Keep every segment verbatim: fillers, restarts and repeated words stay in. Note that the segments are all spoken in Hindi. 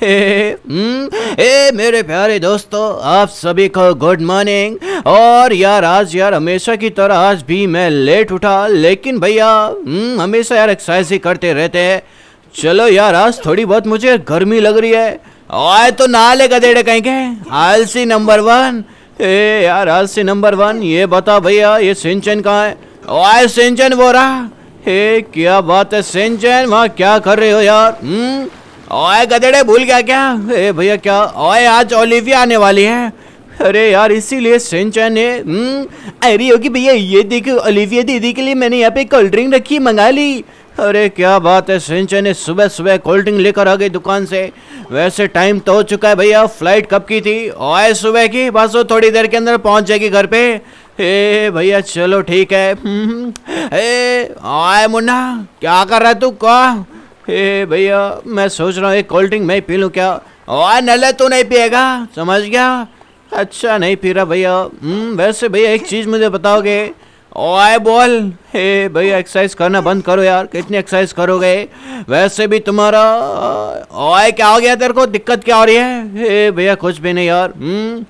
हे ए मेरे प्यारे दोस्तों, आप सभी को गुड मॉर्निंग। और यार आज यार हमेशा की तरह आज भी मैं लेट उठा, लेकिन भैया हमेशा यार एक्सरसाइज ही करते रहते हैं। चलो यार आज थोड़ी बहुत मुझे गर्मी लग रही है। आए तो नहा ले गधेड़े कहीं के। आलसी नंबर वन। ए यार आलसी नंबर वन, ये बता भैया ये सिंचन कहाँ है? आए सिंचन वो रहा। हे क्या बात है सिंचन, वहाँ क्या कर रहे हो यार? हम्म ओए गधेड़े भूल गया क्या? ए भैया क्या? ओए आज ओलिविया आने वाली है। अरे यार इसीलिए सिंचन ने हम्म अरे होगी भैया, ये देखो ओलिविया दीदी के लिए मैंने यहाँ पे कोल्ड ड्रिंक रखी, मंगा ली। अरे क्या बात है, सिंचन ने सुबह सुबह कोल्ड ड्रिंक लेकर आ गई दुकान से। वैसे टाइम तो हो चुका है भैया, फ्लाइट कब की थी? ओए सुबह की, बस वो थोड़ी देर के अंदर पहुंच जाएगी घर पे। ए भैया चलो ठीक है। ए ओए मुन्ना क्या कर रहा है तू? का ए भैया मैं सोच रहा हूँ एक कोल्ड ड्रिंक मैं पी लूँ क्या? ओए नले तू नहीं पिएगा, समझ गया? अच्छा नहीं पी रहा भैया। हम्म वैसे भैया एक चीज़ मुझे बताओगे? ओए बोल। हे भैया एक्सरसाइज करना बंद करो यार, कितनी एक्सरसाइज करोगे? वैसे भी तुम्हारा ओए क्या हो गया तेरे को, दिक्कत क्या हो रही है? हे भैया कुछ भी नहीं यार। हम्म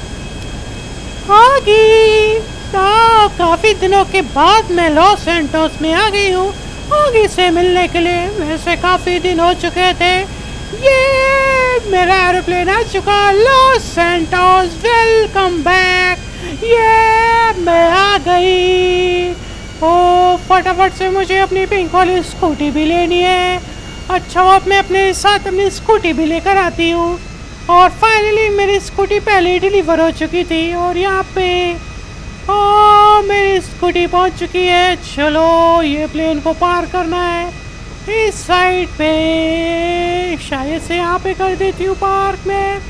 आगी तो काफी दिनों के बाद मैं लॉस सैंटोस में आ गई हूँ आगी से मिलने के लिए। वैसे काफी दिन हो चुके थे। ये मेरा एरोप्लेन आ चुका लॉस सैंटोस, वेलकम बैक। ये मैं आ गई। ओ फटाफट से मुझे अपनी पिंक वाली स्कूटी भी लेनी है। अच्छा अब मैं अपने साथ अपनी स्कूटी भी लेकर आती हूँ। और फाइनली मेरी स्कूटी पहले ही डिलीवर हो चुकी थी और यहाँ पे ओ मेरी स्कूटी पहुँच चुकी है। चलो ये प्लेन को पार करना है इस साइड पे, शायद से यहाँ पे कर देती हूँ पार्क में।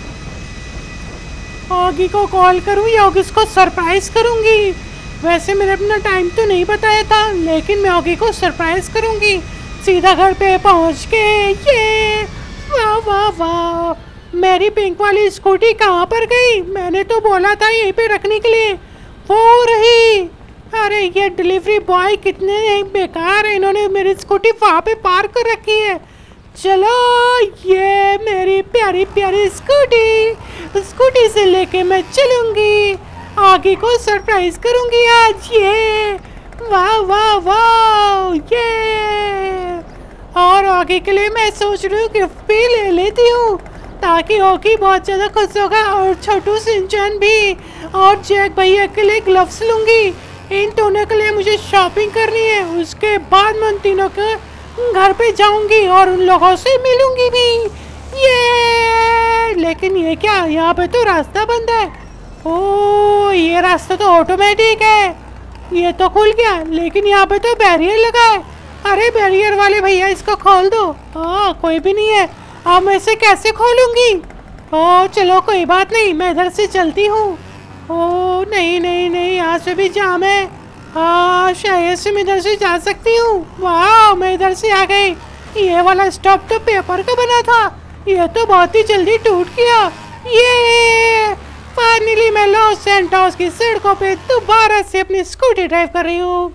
ऑगी को कॉल करूँ या ऑगी को सरप्राइज करूँगी? वैसे मैंने अपना टाइम तो नहीं बताया था, लेकिन मैं ऑगी को सरप्राइज करूँगी सीधा घर पे पहुँच के। ये वाह वाह वाह, मेरी पिंक वाली स्कूटी कहाँ पर गई? मैंने तो बोला था यहीं पे रखने के लिए, वो रही। अरे ये डिलीवरी बॉय कितने बेकार है, इन्होंने मेरी स्कूटी वहाँ पे पार्क कर रखी है। चलो ये मेरी प्यारी प्यारी स्कूटी, स्कूटी से लेके मैं चलूँगी, आगे को सरप्राइज करूँगी आज। ये वाह वाह वाह ये। और आगे के लिए मैं सोच रही हूँ गिफ्ट भी ले लेती हूँ ताकि ओकी बहुत ज़्यादा खुश होगा। और छोटू सिंचन भी, और जैक भैया के लिए ग्लव्स लूँगी। इन दोनों के लिए मुझे शॉपिंग करनी है। उसके बाद मैं उन तीनों के घर पे जाऊंगी और उन लोगों से मिलूंगी भी। ये लेकिन ये क्या, यहाँ पे तो रास्ता बंद है। ओ ये रास्ता तो ऑटोमेटिक है, ये तो खुल गया, लेकिन यहाँ पे तो बैरियर लगा है। अरे बैरियर वाले भैया इसको खोल दो। हाँ कोई भी नहीं है, अब मैं इसे कैसे खोलूंगी? ओ चलो कोई बात नहीं, मैं इधर से चलती हूँ। ओ नहीं नहीं नहीं, यहाँ से भी जाम है। हाँ शायद से मैं इधर से जा सकती हूँ। वाह मैं इधर से आ गई। ये वाला स्टॉप तो पेपर का बना था, ये तो बहुत ही जल्दी टूट गया। ये फाइनली मैं लॉस सैंटोस की सड़कों पे दोबारा से अपनी स्कूटी ड्राइव कर रही हूँ।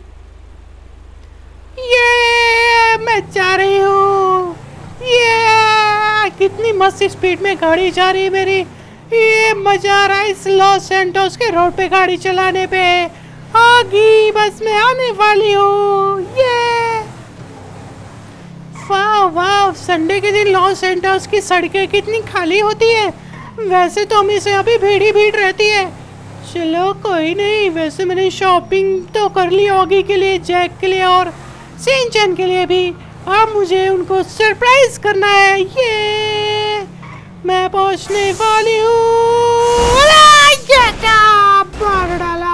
ये मैं जा रही हूँ। ये कितनी मस्त स्पीड में गाड़ी जा रही है मेरी। ये मजा आ रहा है इस लॉस सैंटोस के रोड पे गाड़ी चलाने पे। आगे बस मैं आने वाली हूँ। ये वाह वाह, संडे के दिन लॉस सैंटोस की सड़कें कितनी खाली होती है। वैसे तो हमेशा यहाँ पे भीड़ ही भीड़ रहती है। चलो कोई नहीं, वैसे मैंने शॉपिंग तो कर ली ऑगी के लिए, जैक के लिए और सिंचन के लिए भी। अब मुझे उनको सरप्राइज करना है। ये मैं पहुंचने वाली हूँ। मार डाला।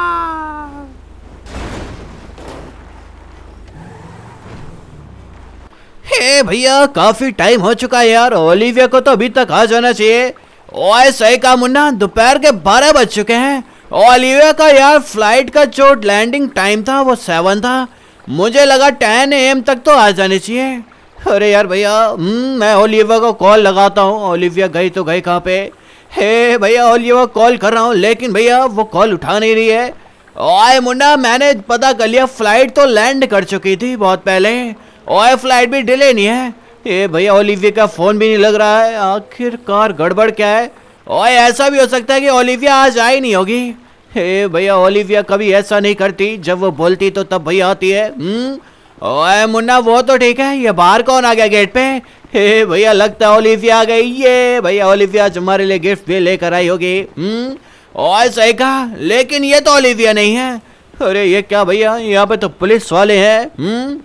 हे भैया काफी टाइम हो चुका है यार, ओलिविया को तो अभी तक आ जाना चाहिए। ओए सही कहा मुन्ना, दोपहर के बारह बज चुके हैं। ओलिविया का यार फ्लाइट का जो लैंडिंग टाइम था वो सेवन था, मुझे लगा टेन ए एम तक तो आ जाने चाहिए। अरे यार भैया मैं ओलिविया को कॉल लगाता हूँ। ओलिविया गई तो गई कहाँ पे? हे भैया ओलिविया कॉल कर रहा हूँ, लेकिन भैया वो कॉल उठा नहीं रही है। ओए मुन्ना मैंने पता कर लिया, फ्लाइट तो लैंड कर चुकी थी बहुत पहले। ओए फ्लाइट भी डिले नहीं है, ए भैया ओलिविया का फोन भी नहीं लग रहा है, आखिरकार गड़बड़ क्या है। ओए ऐसा भी हो सकता है कि ओलिविया आज आई नहीं होगी। हे भैया ओलिविया कभी ऐसा नहीं करती, जब वो बोलती तो तब भैया आती है। हम्म ओए मुन्ना वो तो ठीक है, ये बाहर कौन आ गया गेट पे। हे भैया लगता है ओलिविया आ गई। ये भैया ओलिविया आज हमारे लिए गिफ्ट भी लेकर आई होगी। हम्म ओए सही कहा, लेकिन ये तो ओलिविया नहीं है। अरे ये क्या भैया, यहाँ पे तो पुलिस वाले हैं। हम्म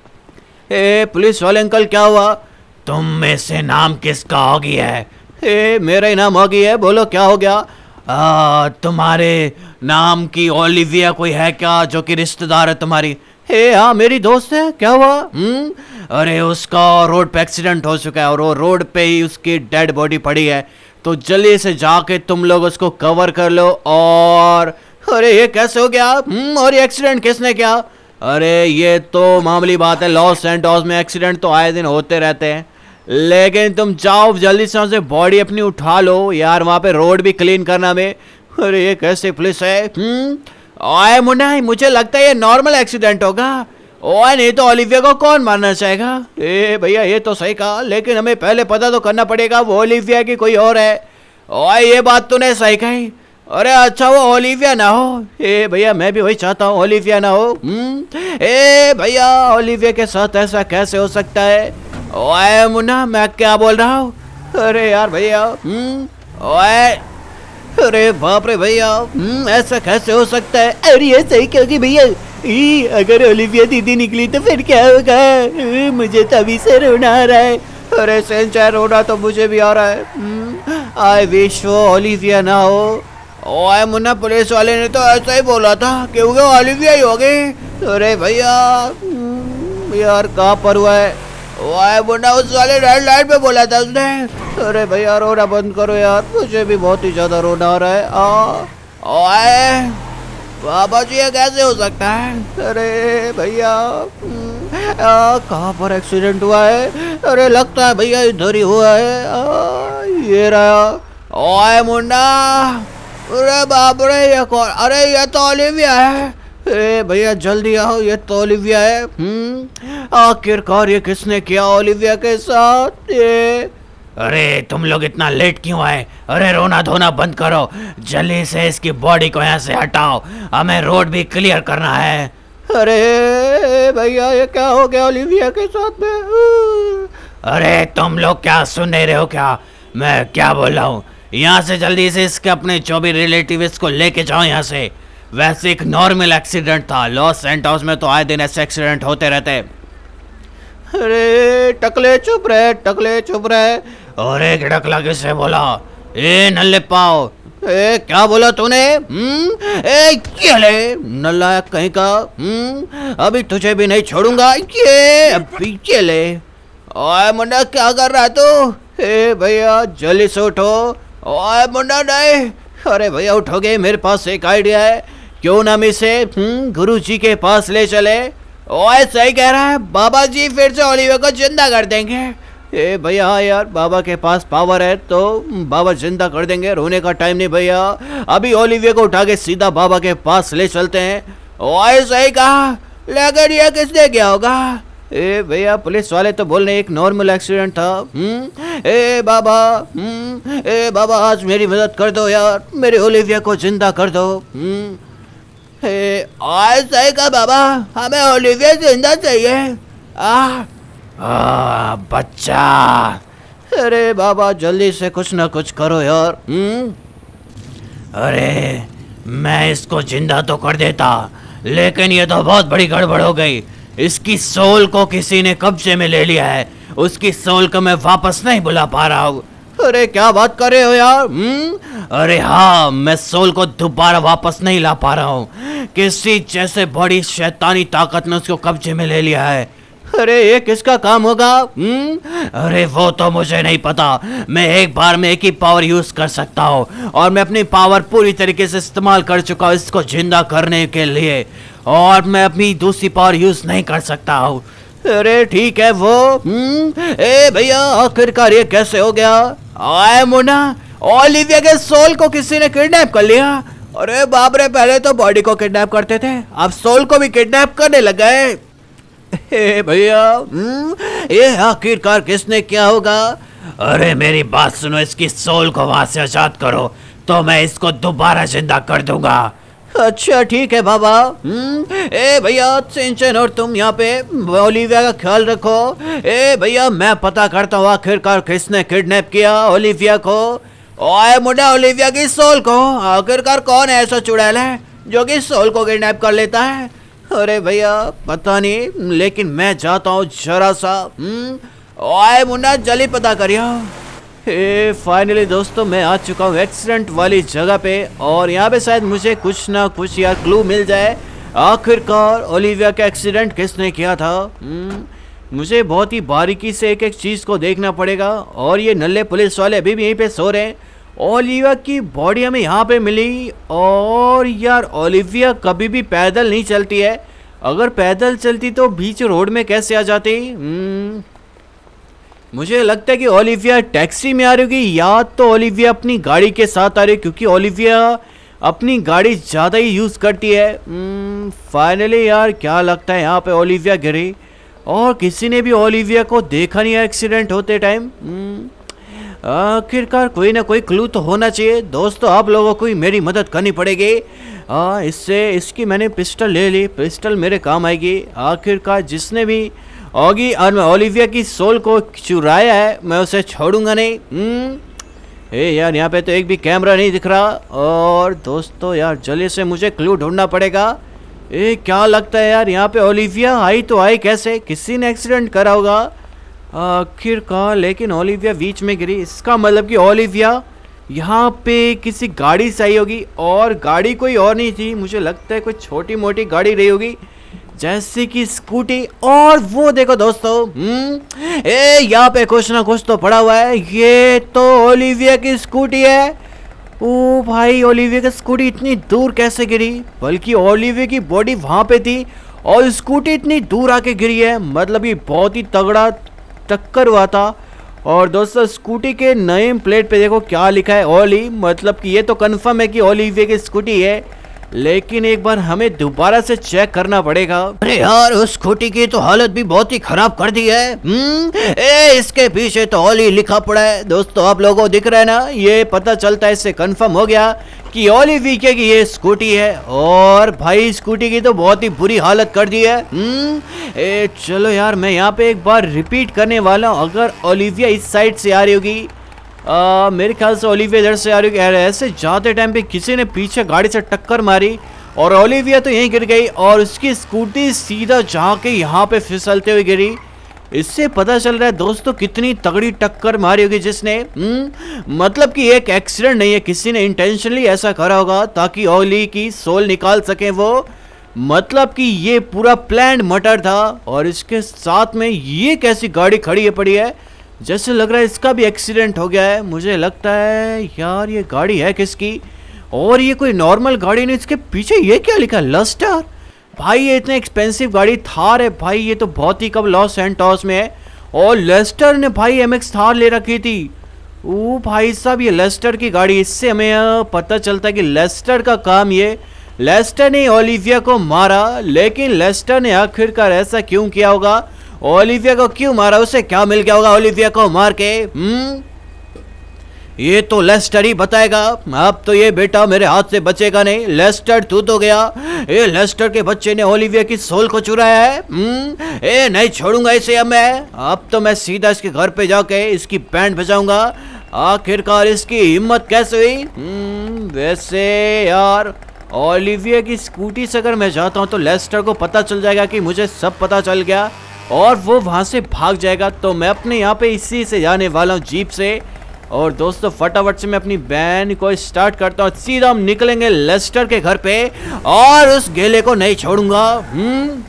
ए पुलिस वाले अंकल क्या हुआ, तुम में से नाम किसका होगी है। ए मेरा ही नाम होगी है, बोलो क्या हो गया। आ, तुम्हारे नाम की ओलिविया कोई है क्या जो कि रिश्तेदार है तुम्हारी। ए हाँ मेरी दोस्त है, क्या हुआ। हम्म अरे उसका रोड पे एक्सीडेंट हो चुका है और वो रोड पे ही उसकी डेड बॉडी पड़ी है, तो जल्दी से जाके तुम लोग उसको कवर कर लो। और अरे ये कैसे हो गया। हम्म और ये एक्सीडेंट किसने किया। अरे ये तो मामूली बात है, लॉस सैंटोस में एक्सीडेंट तो आए दिन होते रहते हैं, लेकिन तुम जाओ जल्दी से उसे बॉडी अपनी उठा लो यार, वहाँ पे रोड भी क्लीन करना में। अरे ये कैसे पुलिस है। हम्म ओए मुन्ना मुझे लगता है ये नॉर्मल एक्सीडेंट होगा। ओए नहीं तो ओलिविया को कौन मारना चाहेगा। ए भैया ये तो सही कहा, लेकिन हमें पहले पता तो करना पड़ेगा वो ओलिविया की कोई और है। ओए ये बात तूने सही कही। अरे अच्छा वो ओलिविया ना हो। ए भैया मैं भी वही चाहता हूँ, ओलिविया ना हो। हम्म ए भैया ओलिविया के साथ ऐसा कैसे हो सकता है। ओए मुन्ना मैं क्या बोल रहा हूँ। अरे यार भैया। हम्म ओए अरे बाप रे भैया, हम्म ऐसा कैसे हो सकता है। अरे ये सही क्योंकि भैया ई, अगर ओलिविया दीदी निकली तो फिर क्या होगा। ए, मुझे तो अभी से रोना आ रहा है। अरे सेंचाई रोना तो मुझे भी आ रहा है। आई विश वो ओलिविया ना हो। ओए मुन्ना पुलिस वाले ने तो ऐसा ही बोला था क्योंकि ओलिविया ही हो गई। अरे भैया यार कहाँ पर हुआ है। ओए मुन्ना उस वाले रेड लाइट पे बोला था उसने। अरे भैया रोना बंद करो यार, मुझे भी बहुत ही ज्यादा रोना आ रहा है। आ ओए बाबा जी ये कैसे हो सकता है। अरे भैया कहाँ पर एक्सीडेंट हुआ है। अरे लगता है भैया इधर ही हुआ है। आ, ये रहा। ओए मुन्ना अरे बाप रे ये कौन। अरे ये तो ओलिविया है। ए भैया जल्दी आओ, ये तो ओलिविया है। हम्म आखिरकार ये किसने किया ओलिविया के साथ। ये अरे तुम लोग इतना लेट क्यों आए। अरे रोना धोना बंद करो, जल्दी से इसकी बॉडी को यहाँ से हटाओ, हमें रोड भी क्लियर करना है। अरे भैया ये क्या हो गया ओलिविया के साथ में। अरे तुम लोग क्या सुन नहीं रहे हो क्या, मैं क्या बोल रहा हूँ। यहाँ से जल्दी से इसके अपने जो भी रिलेटिव इसको लेके जाओ यहाँ से। वैसे एक नॉर्मल एक्सीडेंट था, लॉस सैंटोस में तो आए दिन ऐसे एक्सीडेंट होते रहते। अरे टकले चुप रहे, टकले चुप रहे। अरे टकला किससे बोला। ए नल्ले पाओ। ए क्या बोला तूने। हम्म ए चले नल्ला कहीं का। हम्म अभी तुझे भी नहीं छोड़ूंगा। ये अभी चले। ओए मुन्ना क्या कर रहा है तू। ए भैया जल्दी से उठो। ओए मुन्ना नहीं। अरे भैया उठोगे, मेरे पास एक आइडिया है, क्यों ना हम इसे गुरु जी के पास ले चले। ओए सही कह रहा है, बाबा जी फिर से ओलिविया को जिंदा कर देंगे। ए भैया हाँ यार बाबा के पास पावर है तो बाबा जिंदा कर देंगे, रोने का टाइम नहीं भैया। अभी ओलिविया को उठा के सीधा बाबा के पास ले चलते हैं। ओए सही कहा, लेकिन ये किसने किया होगा। ए भैया पुलिस वाले तो बोल रहे एक नॉर्मल एक्सीडेंट था। हम्म ए बाबा हम्म ए बाबा आज मेरी मदद कर दो यार, मेरे ओलिविया को जिंदा कर दो। हम्म ए आज सही कहा बाबा, हमें ओलिविया जिंदा चाहिए। आ, आ बच्चा। अरे बाबा जल्दी से कुछ ना कुछ करो यार। हम्म अरे मैं इसको जिंदा तो कर देता, लेकिन ये तो बहुत बड़ी गड़बड़ हो गई। इसकी सोल को किसी ने कब्जे में ले लिया है, उसकी सोल को मैं वापस नहीं बुला पा रहा हूँ। अरे क्या बात कर रहे हो यार। हम्म अरे हाँ मैं सोल को दोबारा वापस नहीं ला पा रहा हूँ, किसी जैसे बड़ी शैतानी ताकत ने उसको कब्जे में ले लिया है। अरे ये किसका काम होगा। हम्म अरे वो तो मुझे नहीं पता, मैं एक बार में एक ही पावर यूज कर सकता हूँ और मैं अपनी पावर पूरी तरीके से इस्तेमाल कर चुका हूँ इसको जिंदा करने के लिए, और मैं अपनी दूसरी पावर यूज नहीं कर सकता हूँ। अरे ठीक है वो। हम्म ए भैया आखिरकार ये कैसे हो गया। आए मुन्ना ओलिविया के सोल को किसी ने किडनैप कर लिया। अरे बाप रे, पहले तो बॉडी को किडनैप करते थे, अब सोल को भी किडनैप करने लग गए। हे भैया, हम्म, ये आखिरकार किसने किया होगा? अरे मेरी बात सुनो, इसकी सोल को वहां से आजाद करो तो मैं इसको दोबारा जिंदा कर दूंगा। अच्छा ठीक है बाबा। हम्म, ए भैया सिंचन और तुम यहाँ पे ओलिविया का ख्याल रखो। ए भैया मैं पता करता हूँ आखिरकार किसने किडनैप किया ओलिविया को। ओए मुंडा, ओलिविया की सोल को आखिरकार कौन है ऐसा चुड़ैल है जो कि सोल को किडनैप कर लेता है? अरे भैया पता नहीं, लेकिन मैं जाता हूँ जरा सा। हम्म, ओए मुंडा जल्दी पता करियो। हे फाइनली दोस्तों मैं आ चुका हूँ एक्सीडेंट वाली जगह पे, और यहाँ पे शायद मुझे कुछ ना कुछ यार क्लू मिल जाए आखिरकार ओलिविया का एक्सीडेंट किसने किया था। hmm, मुझे बहुत ही बारीकी से एक एक चीज़ को देखना पड़ेगा। और ये नल्ले पुलिस वाले अभी भी यहीं पे सो रहे हैं। ओलिविया की बॉडी हमें यहाँ पे मिली, और यार ओलिविया कभी भी पैदल नहीं चलती है। अगर पैदल चलती तो बीच रोड में कैसे आ जाती? hmm, मुझे लगता है कि ओलिविया टैक्सी में आ रही होगी, या तो ओलिविया अपनी गाड़ी के साथ आ रही है, क्योंकि ओलिविया अपनी गाड़ी ज़्यादा ही यूज़ करती है। फाइनली यार क्या लगता है यहाँ पे ओलिविया गिरी, और किसी ने भी ओलिविया को देखा नहीं है एक्सीडेंट होते टाइम। आखिरकार कोई ना कोई क्लू तो होना चाहिए। दोस्तों आप लोगों को ही मेरी मदद करनी पड़ेगी। आ, इससे इसकी मैंने पिस्टल ले ली, पिस्टल मेरे काम आएगी। आखिरकार जिसने भी ओगी और मैं ओलिविया की सोल को चुराया है मैं उसे छोड़ूंगा नहीं। हम्म ए यार यहाँ पे तो एक भी कैमरा नहीं दिख रहा। और दोस्तों यार जल्दी से मुझे क्लू ढूंढना पड़ेगा। ए क्या लगता है यार यहाँ पे ओलिविया आई तो आई कैसे? किसी ने एक्सीडेंट करा होगा आखिरकार, लेकिन ओलिविया बीच में गिरी। इसका मतलब कि ओलिविया यहाँ पे किसी गाड़ी से आई होगी, और गाड़ी कोई और नहीं थी। मुझे लगता है कोई छोटी मोटी गाड़ी रही होगी जैसे कि स्कूटी। और वो देखो दोस्तों, हम्म ए यहाँ पे कुछ ना कुछ तो पड़ा हुआ है। ये तो ओलिविया की स्कूटी है। ओ भाई ओलिविया की स्कूटी इतनी दूर कैसे गिरी? बल्कि ओलिविया की बॉडी वहां पे थी और स्कूटी इतनी दूर आके गिरी है, मतलब ये बहुत ही तगड़ा टक्कर हुआ था। और दोस्तों स्कूटी के नेम प्लेट पे देखो क्या लिखा है, ओली, मतलब कि ये तो कंफर्म है कि ओलिविया की स्कूटी है। लेकिन एक बार हमें दोबारा से चेक करना पड़ेगा। अरे यार उस स्कूटी की तो हालत भी बहुत ही खराब कर दी है। हम्म ए इसके पीछे तो ओली लिखा पड़ा है। दोस्तों आप लोगों को दिख रहा है ना, ये पता चलता है, इससे कंफर्म हो गया कि ओलिविया की ये स्कूटी है। और भाई स्कूटी की तो बहुत ही बुरी हालत कर दी है। हम्म ए चलो यार मैं यहाँ पे एक बार रिपीट करने वाला हूँ। अगर ओलिविया इस साइड से आ रही होगी, आ, मेरे ख्याल से ओलिविया इधर से आ रही है। ऐसे जाते टाइम पे किसी ने पीछे गाड़ी से टक्कर मारी और ओलिविया तो यहीं गिर गई, और उसकी स्कूटी सीधा जाके यहाँ पे फिसलते हुए गिरी। इससे पता चल रहा है दोस्तों कितनी तगड़ी टक्कर मारी होगी जिसने। हम्म मतलब कि एक एक्सीडेंट नहीं है, किसी ने इंटेंशनली ऐसा करा होगा ताकि ओली की सोल निकाल सके वो। मतलब कि ये पूरा प्लान्ड मर्डर था। और इसके साथ में ये कैसी गाड़ी खड़ी है पड़ी है, जैसे लग रहा है इसका भी एक्सीडेंट हो गया है। मुझे लगता है यार ये गाड़ी है किसकी, और ये कोई नॉर्मल गाड़ी नहीं। इसके पीछे ये क्या लिखा है, लस्टर। भाई ये इतनी एक्सपेंसिव गाड़ी थार है भाई, ये तो बहुत ही कब लॉस सैंटोस में है। और लेस्टर ने भाई एम एक्स थार ले रखी थी। ओ भाई साहब ये लेस्टर की गाड़ी, इससे हमें पता चलता है कि लेस्टर का काम ये, लेस्टर ने ओलिविया को मारा। लेकिन लेस्टर ने आखिरकार ऐसा क्यों किया होगा, ओलिविया को क्यों मारा, उसे क्या मिल गया होगा ओलिविया को मार के? हम्म ये तो लेस्टर ही बताएगा। अब तो ये बेटा मेरे हाथ से बचेगा नहीं। लेस्टर तू तो गया, ये लेस्टर के बच्चे ने ओलिविया की सोल को चुराया है। हम्म ए नहीं छोड़ूंगा इसे अब मैं। अब तो मैं सीधा इसके घर पे जाके इसकी बैंड बजाऊंगा। आखिरकार इसकी हिम्मत कैसे हुई? हम्म वैसे यार ओलिविया की स्कूटी से अगर मैं जाता हूँ तो लेस्टर को पता चल जाएगा कि मुझे सब पता चल गया, और वो वहां से भाग जाएगा। तो मैं अपने यहाँ पे इसी से जाने वाला हूँ, जीप से। और दोस्तों फटाफट से मैं अपनी वैन को स्टार्ट करता हूँ, सीधा हम निकलेंगे लेस्टर के घर पे, और उस गेले को नहीं छोड़ूंगा। हम्म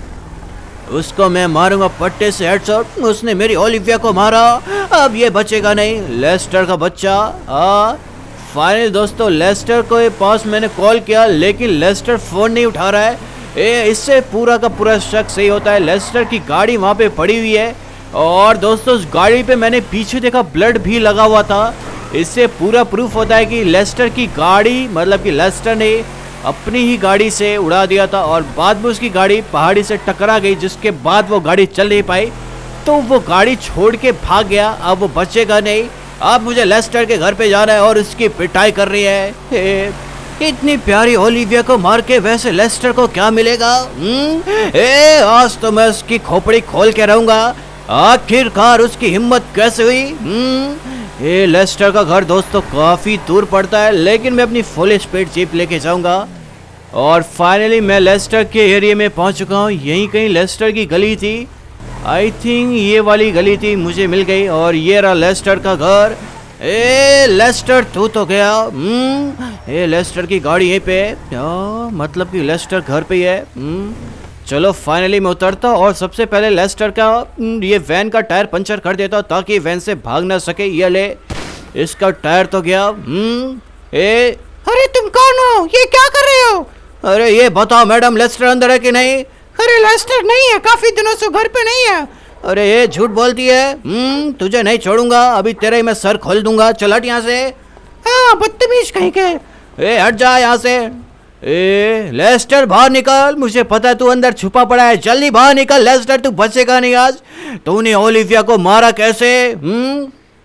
उसको मैं मारूंगा पट्टे से हेडशॉट। उसने मेरी ओलिविया को मारा, अब ये बचेगा नहीं लेस्टर का बच्चा। आ फाइनली दोस्तों लेस्टर को पास मैंने कॉल किया, लेकिन लेस्टर फोन नहीं उठा रहा है। ए, इससे पूरा का पूरा शक सही होता है। लेस्टर की गाड़ी वहाँ पे पड़ी हुई है, और दोस्तों उस गाड़ी पे मैंने पीछे देखा ब्लड भी लगा हुआ था। इससे पूरा प्रूफ होता है कि लेस्टर की गाड़ी, मतलब कि लेस्टर ने अपनी ही गाड़ी से उड़ा दिया था और बाद में उसकी गाड़ी पहाड़ी से टकरा गई, जिसके बाद वो गाड़ी चल नहीं पाई, तो वो गाड़ी छोड़ के भाग गया। अब वो बचेगा नहीं। अब मुझे लेस्टर के घर पे जाना है और उसकी पिटाई कर रही है। हे, इतनी प्यारी ओलिविया को मार के वैसे लेस्टर को क्या मिलेगा? ए, आज तो मैं उसकी खोपड़ी खोल के रहूंगा। आखिरकार उसकी हिम्मत कैसे हुई? ये लेस्टर का घर दोस्तों काफ़ी दूर पड़ता है, लेकिन मैं अपनी फुल स्पीड जीप लेके जाऊंगा। और फाइनली मैं लेस्टर के एरिया में पहुंच चुका हूं। यहीं कहीं लेस्टर की गली थी, आई थिंक ये वाली गली थी, मुझे मिल गई। और ये रहा लेस्टर का घर। ए लेस्टर तू तो गया। ए लेस्टर की गाड़ी यहीं पे है, मतलब कि लेस्टर घर पे ही है। चलो फाइनली मैं उतरता और सबसे पहले लेस्टर का ये वैन का टायर पंचर कर देता ताकि वैन से भाग ना सके। ये ले, इसका टायर तो गया। ए अरे तुम कौन हो? ये क्या कर रहे हो? अरे ये बताओ मैडम, लेस्टर अंदर है कि नहीं? अरे लेस्टर नहीं है, काफी दिनों से घर पे नहीं है। अरे ये झूठ बोलती है। हम्म तुझे नहीं छोड़ूंगा, अभी तेरा ही मैं सर खोल दूंगा। चल हट यहाँ से। हाँ बदतमीज कहीं के। ए हट जा यहाँ से। ए लेस्टर बाहर निकल, मुझे पता है तू अंदर छुपा पड़ा है। जल्दी बाहर निकल लेस्टर, तू बचेगा नहीं आज। तूने ओलिविया को मारा कैसे? हम्म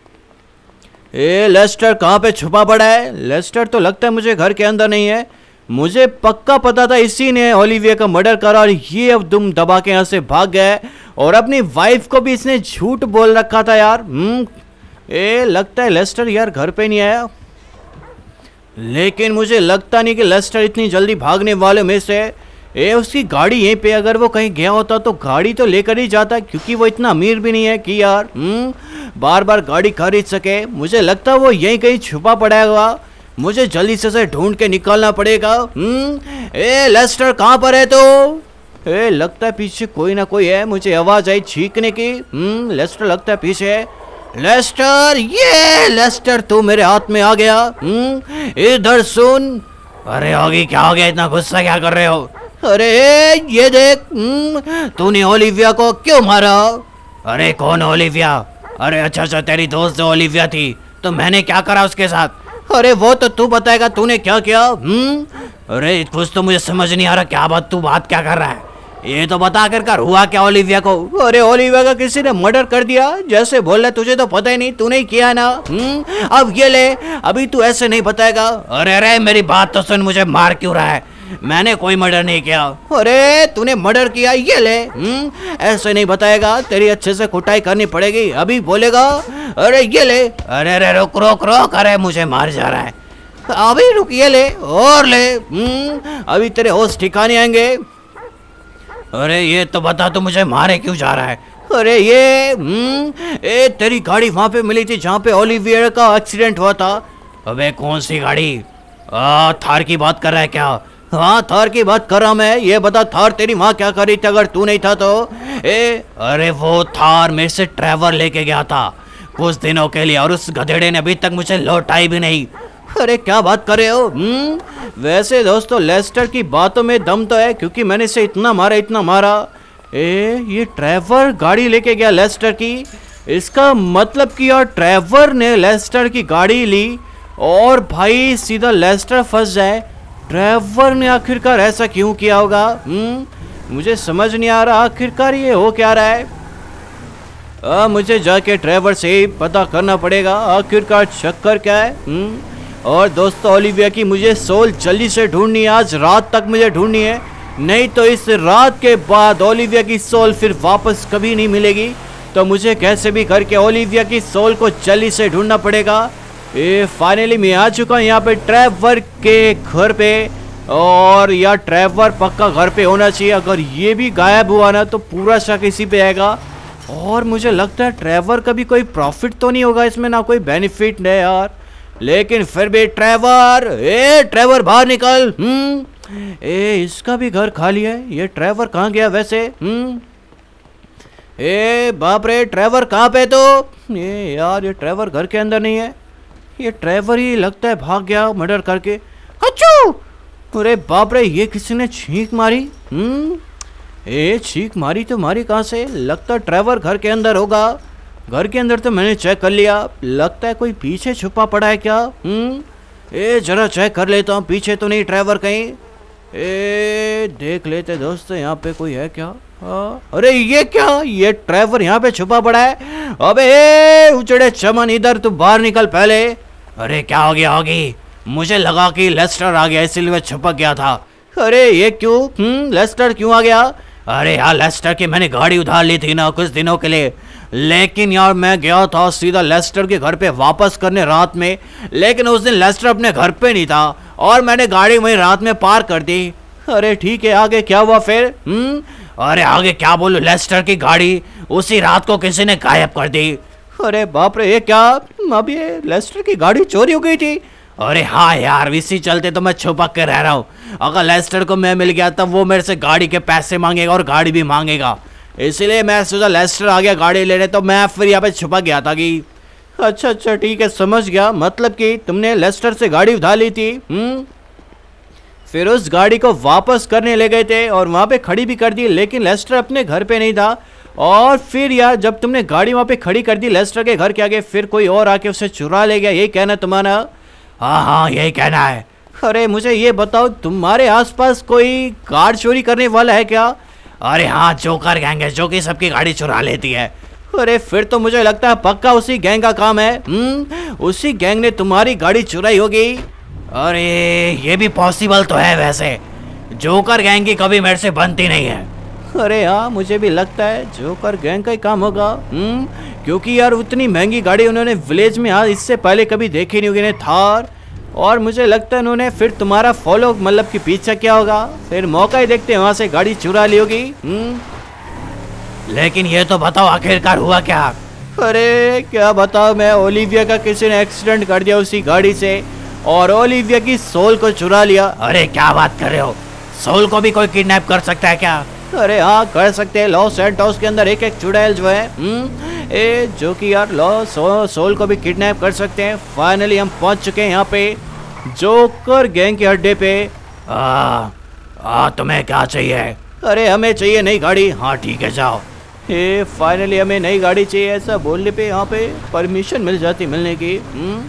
ए लेस्टर कहाँ पे छुपा पड़ा है? लेस्टर तो लगता है मुझे घर के अंदर नहीं है। मुझे पक्का पता था इसी ने ओलिविया का मर्डर करा और ये अब दुम दबा के यहाँ से भाग गया। और अपनी वाइफ को भी इसने झूठ बोल रखा था यार। हम्म ए लगता है लेस्टर यार घर पे नहीं आया, लेकिन मुझे लगता नहीं कि लेस्टर इतनी जल्दी भागने वाले में से। ए उसकी गाड़ी यहीं पे, अगर वो कहीं गया होता तो गाड़ी तो लेकर ही जाता, क्योंकि वो इतना अमीर भी नहीं है कि यार हम्म बार बार गाड़ी खरीद सके। मुझे लगता है वो यहीं कहीं छुपा पड़ा हुआ, मुझे जल्दी से से ढूंढ के निकालना पड़ेगा। हम्म ए लेस्टर कहाँ पर है तो? ए लगता है पीछे कोई ना कोई है, मुझे आवाज आई छींकने की। हम्म लेस्टर लगता है पीछे है। लेस्टर, ये लेस्टर तू मेरे हाथ में आ गया। हम्म इधर सुन। अरे होगी क्या हो गया, इतना गुस्सा क्या कर रहे हो? अरे ये देख, तूने ओलिविया को क्यों मारा? अरे कौन ओलिविया? अरे अच्छा अच्छा तेरी दोस्त जो ओलिविया थी, तो मैंने क्या करा उसके साथ? अरे वो तो तू बताएगा तूने क्या किया। हम्म अरे कुछ तो मुझे समझ नहीं आ रहा, क्या बात, तू बात क्या कर रहा है? ये तो बता कर कर हुआ क्या ओलिविया को? अरे ओलिविया का किसी ने मर्डर कर दिया, जैसे बोल रहा है, तुझे तो पता ही नहीं, तूने ही किया ना। हम्म अब ये ले, अभी तू ऐसे नहीं बताएगा। अरे अरे मेरी बात तो सुन, मुझे मार क्यों रहा है? मैंने कोई मर्डर नहीं किया। अरे तूने मर्डर किया, ये ले। हम्म ऐसे नहीं बताएगा, तेरी अच्छे से कुटाई करनी पड़ेगी, अभी बोलेगा। अरे ये ले। अरे अरे रुक रोक रोक, अरे मुझे मार जा रहा है, अभी रुक, ये ले और ले। हम्म अभी तेरे होश ठिकाने आएंगे। अरे ये तो बता तू मुझे मारे क्यों जा रहा है? अरे ये हम्म ए तेरी गाड़ी वहां पे मिली थी जहाँ पे ओलिवियर का एक्सीडेंट हुआ था। अबे कौन सी गाड़ी? आ थार की बात कर रहा है क्या? हाँ थार की बात कर रहा मैं। ये बता थार तेरी माँ क्या कर रही थी अगर तू नहीं था तो? ए अरे वो थार मेरे से ट्रैवर लेके गया था कुछ दिनों के लिए, और उस गधेड़े ने अभी तक मुझे लौटाई भी नहीं। अरे क्या बात कर रहे हो? हम्म वैसे दोस्तों लेस्टर की बातों में दम तो है, क्योंकि मैंने इसे इतना मारा इतना मारा। ए ये ट्रैवर गाड़ी लेके गया लेस्टर की, इसका मतलब कि यार ट्रैवर ने लेस्टर की गाड़ी ली और भाई सीधा लेस्टर फंस जाए। ट्रैवर ने आखिरकार ऐसा क्यों किया होगा? हम्म मुझे समझ नहीं आ रहा आखिरकार ये हो क्या रहा है। आ, मुझे जाके ट्रैवर से ही पता करना पड़ेगा आखिरकार चक्कर क्या है। हम्म और दोस्तों ओलिविया की मुझे सोल जल्दी से ढूंढनी है, आज रात तक मुझे ढूंढनी है, नहीं तो इस रात के बाद ओलिविया की सोल फिर वापस कभी नहीं मिलेगी। तो मुझे कैसे भी करके ओलिविया की सोल को जल्दी से ढूंढना पड़ेगा। ये फाइनली मैं आ चुका हूँ यहाँ पे ट्रैवर के घर पे, और यार ट्रैवर पक्का घर पे होना चाहिए। अगर ये भी गायब हुआ ना तो पूरा शक इसी पे आएगा, और मुझे लगता है ट्रैवर का भी कोई प्रॉफिट तो नहीं होगा इसमें, ना कोई बेनिफिट नहीं यार, लेकिन फिर भी ट्रैवर, ए ट्रैवर बाहर निकल। हम्म ए इसका भी घर खाली है, ये ट्रैवर कहाँ गया वैसे? हम्म ए बाप रे ट्रैवर कहाँ पे? तो ये यार ये ट्रैवर घर के अंदर नहीं है, ये ट्रैवर ही लगता है भाग गया मर्डर करके। अच्छू अरे बाप रे ये किसी ने छींक मारी। हम्म ए छींक मारी तो मारी कहाँ से? लगता है ट्रैवर घर के अंदर होगा। घर के अंदर तो मैंने चेक कर लिया, लगता है कोई पीछे छुपा पड़ा है क्या? हम्म ए जरा चेक कर लेता हूँ, पीछे तो नहीं ट्रैवर कहीं। ए देख लेते दोस्तों यहाँ पे कोई है क्या। आ, अरे ये क्या, ये ट्रैवर यहाँ पे छुपा पड़ा है। अबे ए उचड़े चमन, इधर तू बाहर निकल पहले। अरे क्या हो गया होगी, मुझे लगा कि लेस्टर आ गया इसलिए मैं छुपक गया था। अरे ये क्यों, हम्म लेस्टर क्यों आ गया। अरे यार लेस्टर की मैंने गाड़ी उधार ली थी ना कुछ दिनों के लिए, लेकिन यार मैं गया था सीधा लेस्टर के घर पे वापस करने रात में, लेकिन उस दिन लेस्टर अपने घर पे नहीं था और मैंने गाड़ी वहीं रात में पार कर दी। अरे ठीक है, आगे क्या हुआ फिर। हम्म अरे आगे क्या बोलूं, लेस्टर की गाड़ी उसी रात को किसी ने गायब कर दी। अरे बाप रे, ये क्या, अब ये लेस्टर की गाड़ी चोरी हो गई थी। अरे हाँ यार, इसी चलते तो मैं छुपक के रह रहा हूँ। अगर लेस्टर को मैं मिल गया तब वो मेरे से गाड़ी के पैसे मांगेगा और गाड़ी भी मांगेगा, इसलिए मैं सोचा लेस्टर आ गया गाड़ी लेने तो मैं फिर यहाँ पे छुपक गया था कि। अच्छा अच्छा ठीक है, समझ गया, मतलब कि तुमने लेस्टर से गाड़ी उधार ली थी। हम्म फिर उस गाड़ी को वापस करने ले गए थे और वहाँ पे खड़ी भी कर दी, लेकिन लेस्टर अपने घर पे नहीं था। और फिर यार जब तुमने गाड़ी वहाँ पे खड़ी कर दी लेस्टर के घर के आगे, फिर कोई और आके उसे चुरा ले गया, यही कहना तुम्हारा। हाँ हाँ यही कहना है। अरे मुझे ये बताओ, तुम्हारे आसपास कोई कार चोरी करने वाला है क्या। अरे हाँ, जोकर गैंग है जो कि सबकी गाड़ी चुरा लेती है। अरे फिर तो मुझे लगता है पक्का उसी गैंग का काम है। हम्म उसी गैंग ने तुम्हारी गाड़ी चुराई होगी। अरे ये भी पॉसिबल तो है, वैसे जोकर गैंग की कभी मेरे से बनती नहीं है। अरे हाँ मुझे भी लगता है जोकर गैंग का ही काम होगा। हम्म क्योंकि यार उतनी महंगी गाड़ी उन्होंने विलेज में हाँ इससे पहले कभी देखी नहीं होगी, थार। और मुझे लगता है उन्होंने फिर तुम्हारा फॉलो मतलब कि पीछा किया होगा, फिर मौका ही देखते वहां से गाड़ी चुरा ली होगी। हम्म लेकिन ये तो बताओ आखिरकार हुआ क्या। अरे क्या बताओ मैं, ओलिविया का किसी ने एक्सीडेंट कर दिया उसी गाड़ी से और ओलिविया की सोल को चुरा लिया। अरे क्या बात कर रहे हो, सोल को भी कोई किडनैप कर सकता है क्या। अरे हाँ कर सकते हैं, लॉस सैंटोस के अंदर एक एक चुड़ैल जो है हम्म ए जो कि यार लॉ सो, सोल को भी किडनैप कर सकते हैं। फाइनली हम पहुंच चुके हैं यहाँ पे जोकर गैंग के अड्डे पे। आ, आ तुम्हें क्या चाहिए। अरे हमें चाहिए नई गाड़ी। हाँ ठीक है जाओ। ए फाइनली हमें नई गाड़ी चाहिए, ऐसा बोलने पे यहाँ पे परमिशन मिल जाती मिलने की। हम्म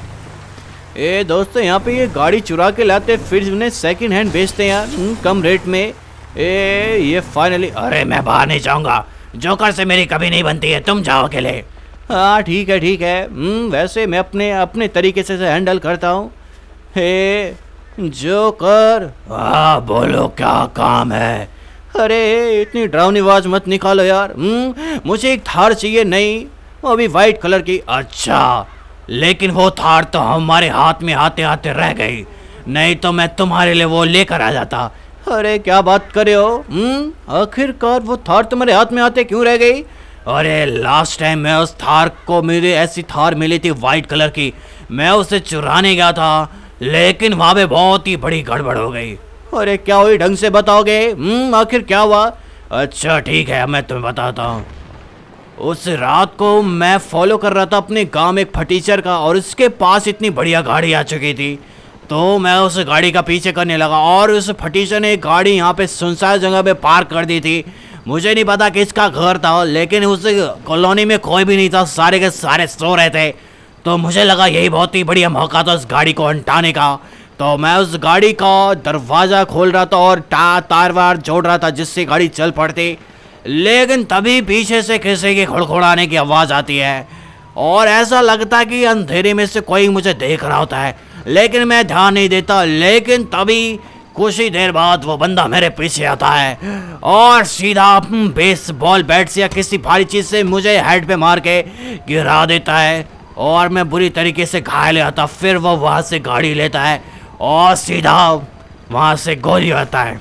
ए दोस्तों यहाँ पे ये गाड़ी चुरा के लाते फिर उन्हें सेकंड हैंड बेचते हैं यार कम रेट में। ए ये फाइनली, अरे मैं बाहर नहीं जाऊंगा, जोकर से मेरी कभी नहीं बनती है, तुम जाओ अकेले। हाँ ठीक है ठीक है। हम्म वैसे मैं अपने अपने तरीके से हैंडल करता हूँ। Hey joker. हाँ बोलो क्या काम है। अरे इतनी डरावनी आवाज मत निकालो यार। हम्म मुझे एक थार चाहिए नई, वो भी वाइट कलर की। अच्छा लेकिन वो थार तो हमारे हाथ में आते आते रह गई, नहीं तो मैं तुम्हारे लिए वो लेकर आ जाता। अरे क्या बात कर रहे हो। हम्म आखिरकार वो थार तुम्हारे हाथ में आते क्यों रह गई। अरे लास्ट टाइम मैं उस थार को, मेरी ऐसी थार मिली थी वाइट कलर की, मैं उसे चुराने गया था लेकिन वहाँ पे बहुत ही बड़ी गड़बड़ हो गई। अरे क्या हुई ढंग से बताओगे। हम्म आखिर क्या हुआ। अच्छा ठीक है मैं तुम्हें बताता हूँ। उस रात को मैं फॉलो कर रहा था अपने गांव में एक फटीचर का और उसके पास इतनी बढ़िया गाड़ी आ चुकी थी, तो मैं उस गाड़ी का पीछे करने लगा और उस फटीचर ने गाड़ी यहाँ पे सुनसान जगह पे पार्क कर दी थी। मुझे नहीं पता किसका घर था, लेकिन उस कॉलोनी में कोई भी नहीं था, सारे के सारे सो रहे थे। तो मुझे लगा यही बहुत ही बढ़िया मौका था उस गाड़ी को हटाने का, तो मैं उस गाड़ी का दरवाज़ा खोल रहा था और टा तार वार जोड़ रहा था जिससे गाड़ी चल पड़ती। लेकिन तभी पीछे से किसी के खड़खड़ाने की आवाज़ आती है और ऐसा लगता है कि अंधेरे में से कोई मुझे देख रहा होता है, लेकिन मैं ध्यान नहीं देता। लेकिन तभी कुछ ही देर बाद वो बंदा मेरे पीछे आता है और सीधा बेसबॉल बैट से या किसी भारी चीज़ से मुझे हेड पे मार के गिरा देता है और मैं बुरी तरीके से घायल आता। फिर वो वहाँ से गाड़ी लेता है और सीधा वहाँ से गोली आता है।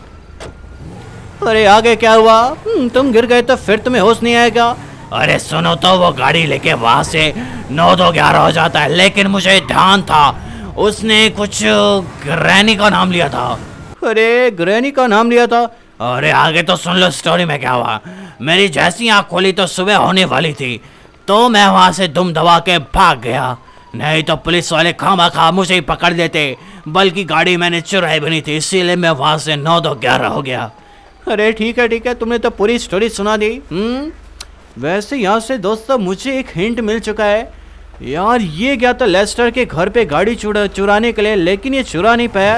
अरे आगे क्या हुआ। तुम गिर गए तो फिर तुम्हें होश नहीं आएगा। अरे सुनो तो, वो गाड़ी लेके वहाँ से नौ दो ग्यारह हो जाता है, लेकिन मुझे ध्यान था उसने कुछ ग्रैनी का नाम लिया था। अरे ग्रैनी का नाम लिया था। अरे आगे तो सुन लो स्टोरी में क्या हुआ। मेरी जैसी आँख खोली तो सुबह होने वाली थी, तो मैं वहाँ से दुम दबा के भाग गया, नहीं तो पुलिस वाले खामा खा मुझे ही पकड़ देते, बल्कि गाड़ी मैंने चुराई भी नहीं थी, इसीलिए मैं वहाँ से नौ दो ग्यारह हो गया। अरे ठीक है ठीक है, तुमने तो पूरी स्टोरी सुना दी। हम्म वैसे यहाँ से दोस्तों मुझे एक हिंट मिल चुका है यार। ये गया था लेस्टर के घर पे गाड़ी चुरा चुराने के लिए, लेकिन ये चुरा नहीं पाया।